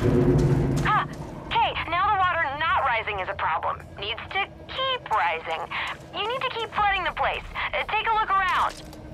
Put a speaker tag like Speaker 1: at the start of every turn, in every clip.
Speaker 1: Ah, okay, now the water not rising is a problem. Needs to keep rising. You need to keep flooding the place. Take a look around.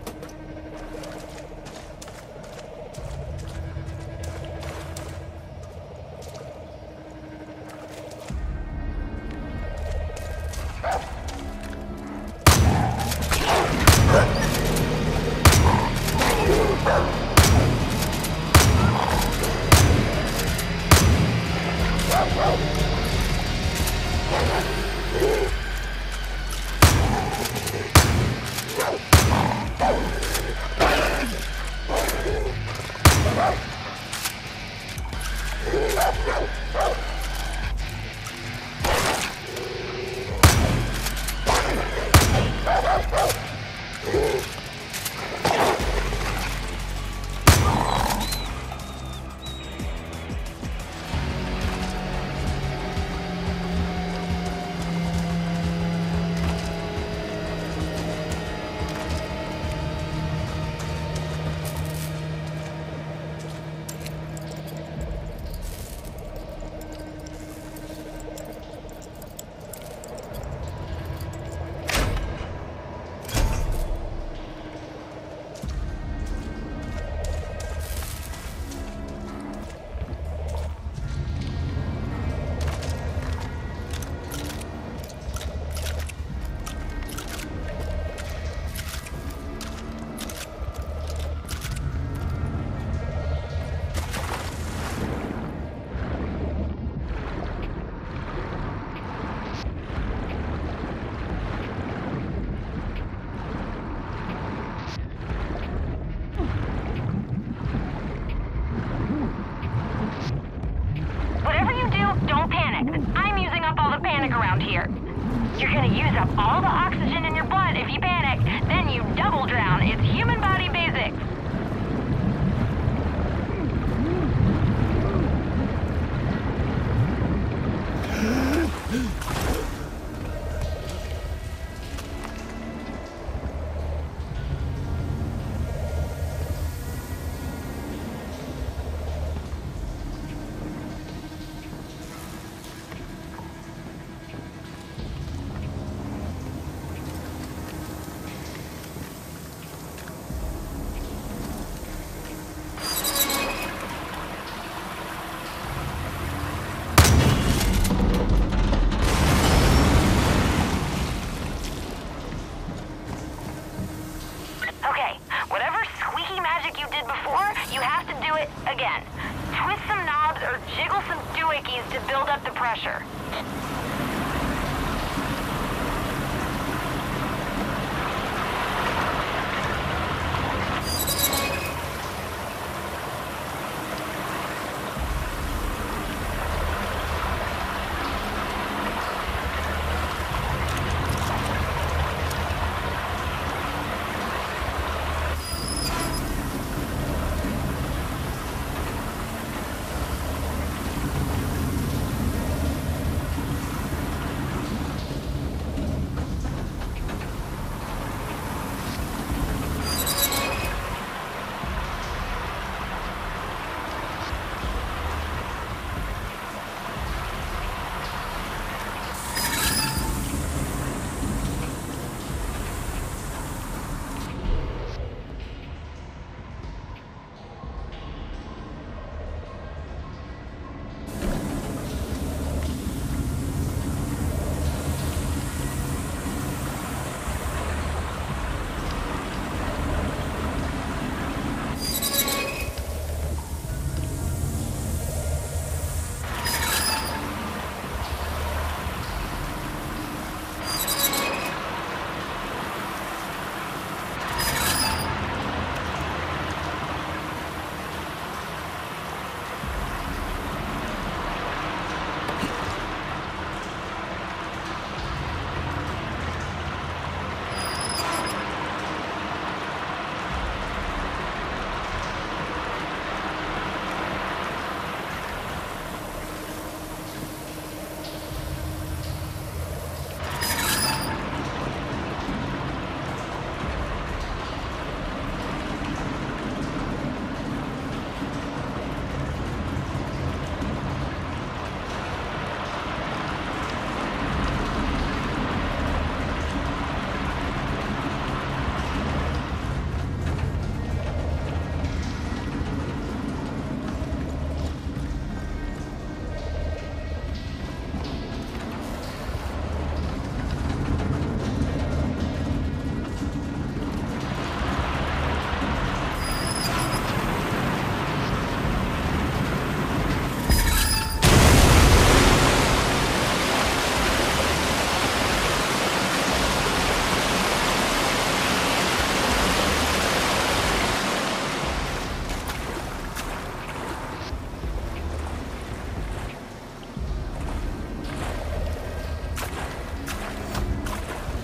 Speaker 1: Don't panic. I'm using up all the panic around here. You're gonna use up all the oxygen in your blood if you panic. Then you double drown. It's human body basics. Again, twist some knobs or jiggle some doohickeys to build up the pressure.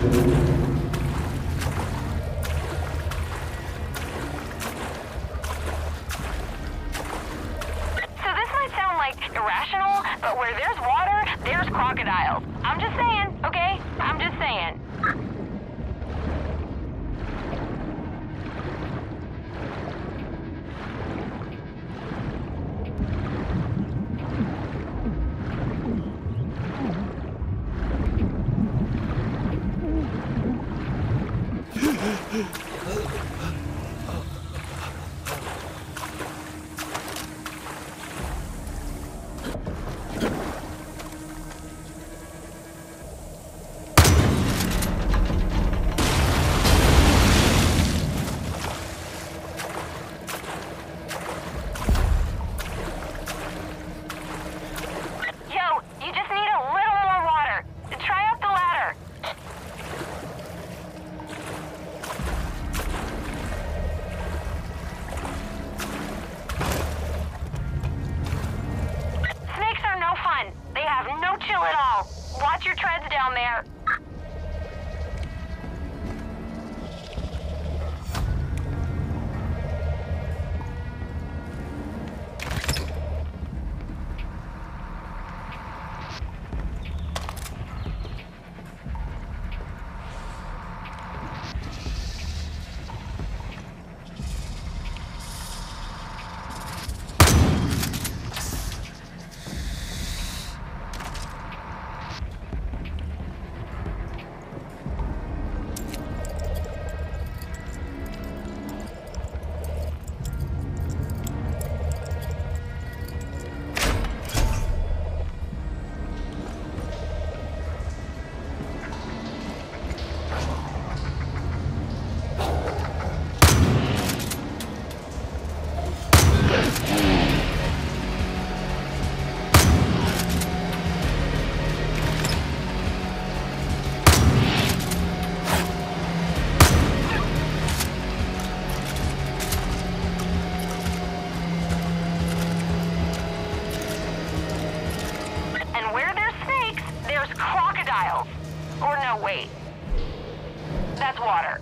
Speaker 1: So this might sound like irrational, but where there's water, there's crocodiles. I'm just saying, okay? I'm just saying. Watch your treads down there. Or no, wait. That's water.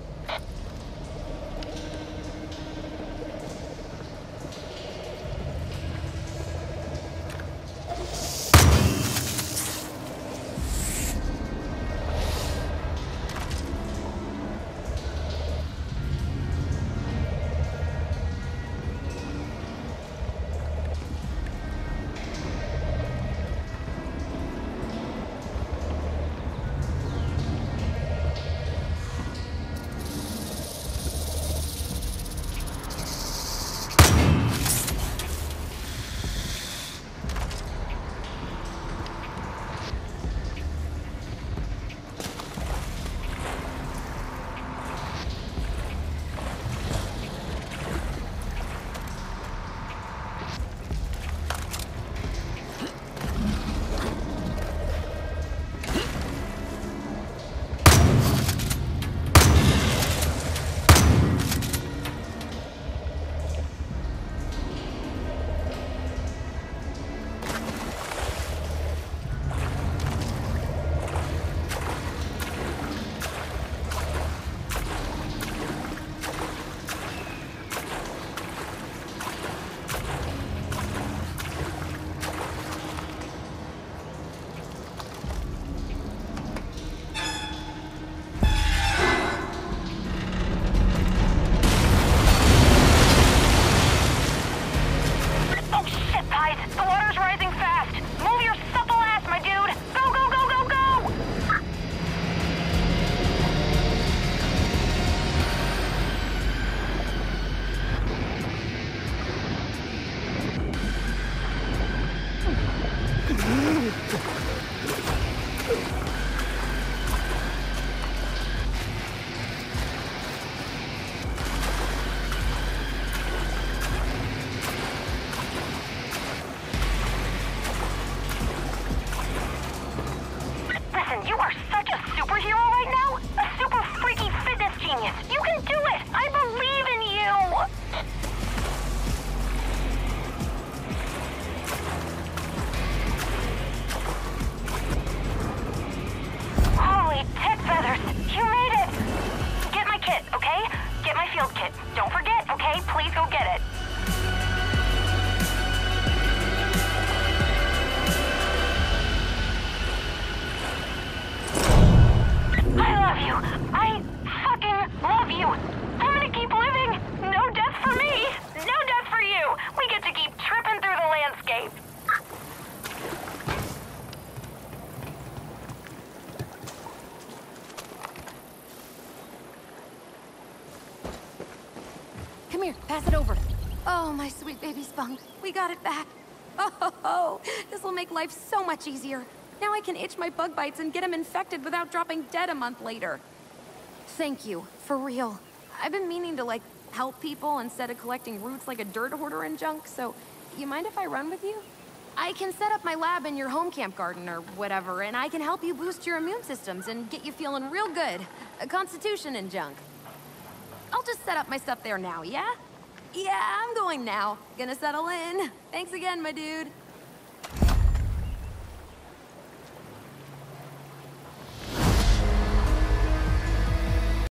Speaker 2: Oh, my sweet baby Spunk. We got it back. Oh, this will make life so much easier. Now I can itch my bug bites and get them infected without dropping dead a month later. Thank you, for real. I've been meaning to, like, help people instead of collecting roots like a dirt hoarder and junk, so you mind if I run with you? I can set up my lab in your home camp garden or whatever, and I can help you boost your immune systems and get you feeling real good. Constitution and junk. I'll just set up my stuff there now, yeah? Yeah, I'm going now. Gonna settle in. Thanks again, my dude.